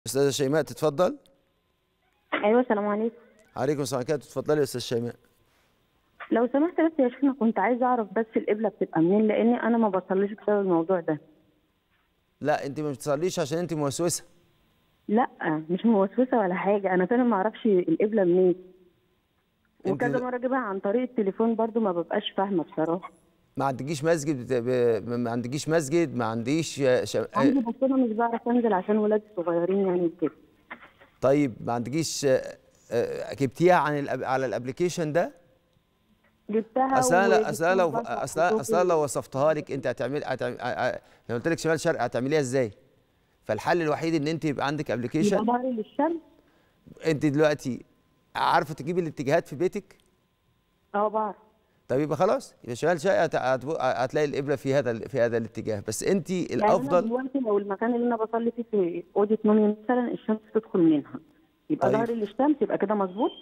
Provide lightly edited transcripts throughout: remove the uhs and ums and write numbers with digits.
استاذه شيماء تتفضل. ايوه، السلام عليكم. عليكم السلام عليكم. تتفضلي يا استاذ شيماء. لو سمحت بس يا شيخنا، كنت عايزه اعرف بس القبله بتبقى منين، لاني انا ما بصليش بسبب الموضوع ده. لا انت ما بتصليش عشان انت موسوسه. لا، مش موسوسه ولا حاجه، انا فعلا ما اعرفش القبله منين. انت وكذا مره اجيبها عن طريق التليفون برضو ما ببقاش فاهمه بصراحه. ما عندكيش مسجد ما عندكيش مسجد، ما عنديش عندي، بس انا مش بعرف انزل عشان ولادي صغيرين يعني وكده. طيب ما عندكيش جبتيها على الابلكيشن ده؟ جبتها اصلا لو وصفتها لك انت لو قلت لك شمال شرق هتعمليها ازاي؟ فالحل الوحيد ان انت يبقى عندك ابلكيشن. يبقى ظهري للشمس. انت دلوقتي عارفه تجيبي الاتجاهات في بيتك؟ اه، بعرف. طيب يبقى خلاص، يبقى شمال شرق هتلاقي القبله في هذا الاتجاه، بس انت الافضل. يعني انا دلوقتي لو المكان اللي انا بصلي فيه في اوضه نومي مثلا الشمس تدخل منها، يبقى طيب. ظهري للشمس، يبقى كده مظبوط.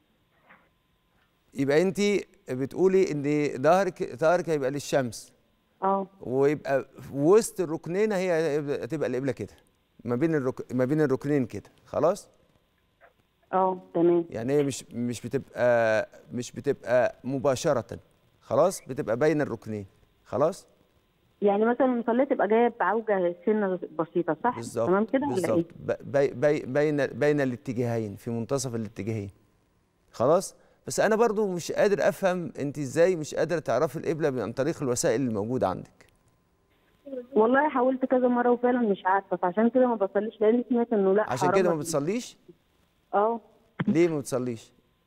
يبقى انت بتقولي ان ظهرك هيبقى للشمس. اه. ويبقى في وسط الركنين هتبقى القبله كده، ما بين الركنين كده، خلاص. اه، تمام. يعني هي مش بتبقى مباشره، خلاص، بتبقى بين الركنين، خلاص. يعني مثلا المصلية تبقى جايه بعوجه سنه بسيطه، صح؟ بالظبط، تمام كده ولا ايه؟ بالظبط. بين الاتجاهين، في منتصف الاتجاهين، خلاص. بس انا برضو مش قادر افهم انت ازاي مش قادره تعرفي القبله عن طريق الوسائل اللي موجوده عندك. والله حاولت كذا مره وفعلا مش عارفه، فعشان كده ما بصليش، لان سمعت انه لا، عشان حرام كده ما بتصليش؟ اه. ليه ما بتصليش؟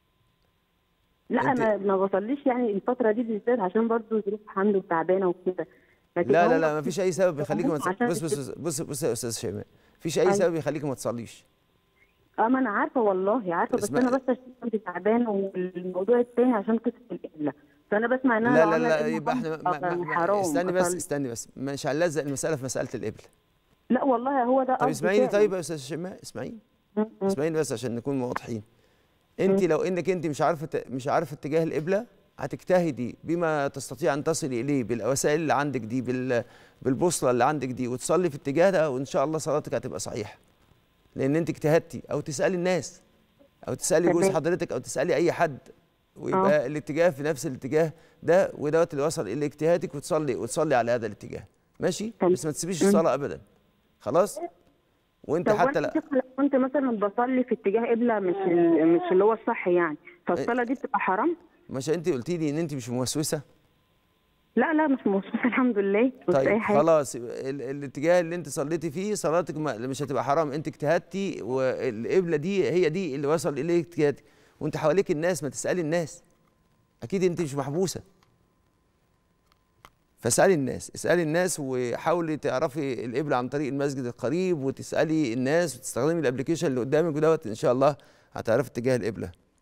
لا، انا ما بصليش يعني الفتره دي بالذات، عشان برضه ظروف حمل وتعبانه وكده. لكن لا لا هو لا، ما فيش اي سبب يخليك ما تصليش. بص عشان بص بص بص يا استاذ شيماء، مفيش اي أيوة. سبب يخليك ما تصليش. ما انا عارفه، والله عارفه، بس انا بس عشان كنت تعبانه، والموضوع التاني عشان قصه القبله، فانا بسمع انها لا لو لا عملت لا، يبقى احنا حرام استني بس، مش هنلزق المساله في مساله القبله. لا والله هو ده طب قصدي اسمعيني، فعلا. طيب يا استاذ شيماء، اسمعيني بس عشان نكون واضحين. انت لو انك انت مش عارفه اتجاه القبله، هتجتهدي بما تستطيع ان تصلي اليه بالوسائل اللي عندك دي، بالبوصله اللي عندك دي، وتصلي في الاتجاه ده، وان شاء الله صلاتك هتبقى صحيحه، لان انت اجتهدتي. او تسالي الناس، او تسالي جوز حضرتك، او تسالي اي حد، ويبقى الاتجاه في نفس الاتجاه ده، ودوت اللي وصل الى اجتهادك، وتصلي على هذا الاتجاه، ماشي. بس ما تسيبيش الصلاه ابدا، خلاص. وانت طب حتى وانا لو كنت مثلا بصلي في اتجاه قبله مش اللي هو الصح يعني، فالصلاه دي بتبقى حرام؟ مش انت قلتي لي ان انت مش موسوسه؟ لا لا، مش موسوسه الحمد لله، مش طيب اي حاجه. خلاص، الاتجاه اللي انت صليتي فيه صلاتك مش هتبقى حرام، انت اجتهدتي، والقبله دي هي دي اللي وصل اليه اجتهادك. وانت حواليك الناس، ما تسالي الناس، اكيد انت مش محبوسه. فاسالي الناس، اسالي الناس، وحاولي تعرفي القبله عن طريق المسجد القريب، وتسالي الناس، وتستخدمي الابلكيشن اللي قدامك دوت، ان شاء الله هتعرفي اتجاه القبله.